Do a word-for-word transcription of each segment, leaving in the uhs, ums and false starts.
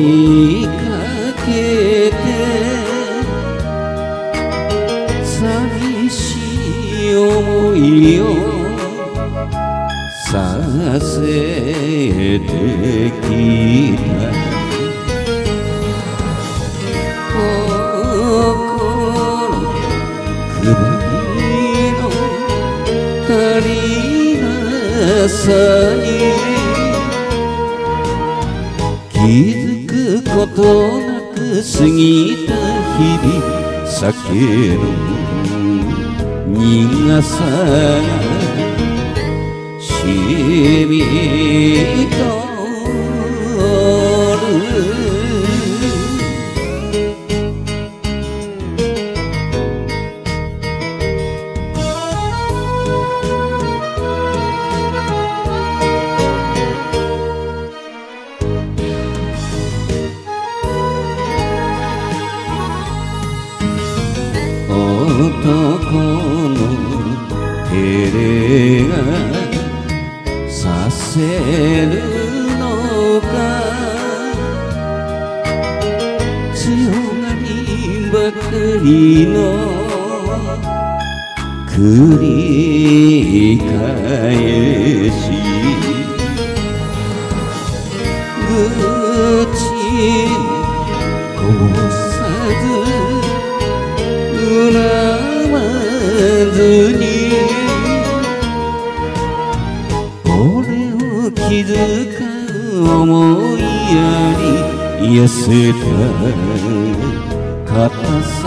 いかけて寂しい思いをさせてきた心くばりの足りなさに気づくことなく過ぎた日々酒の苦さが染みとる男の照れがさせるのか強がりばかりの繰り返し愚痴もこぼさず恨まずに俺を気遣う思いやり痩せた肩先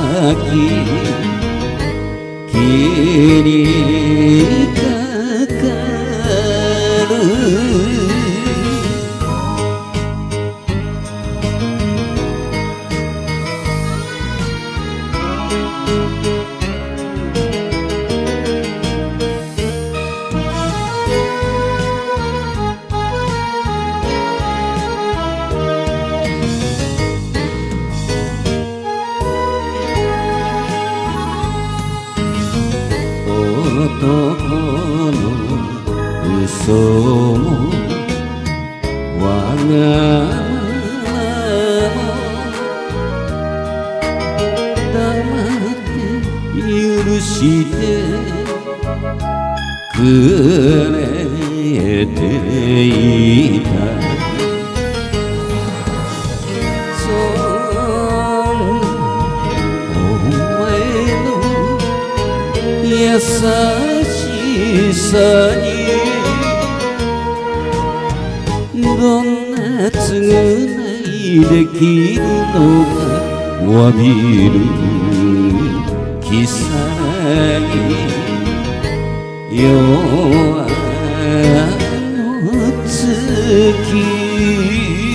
気にかかる男の嘘もわがままも黙って許してくれていたそんなお前の優しさにどんな償いできるのか詫びるきさに夜明けの月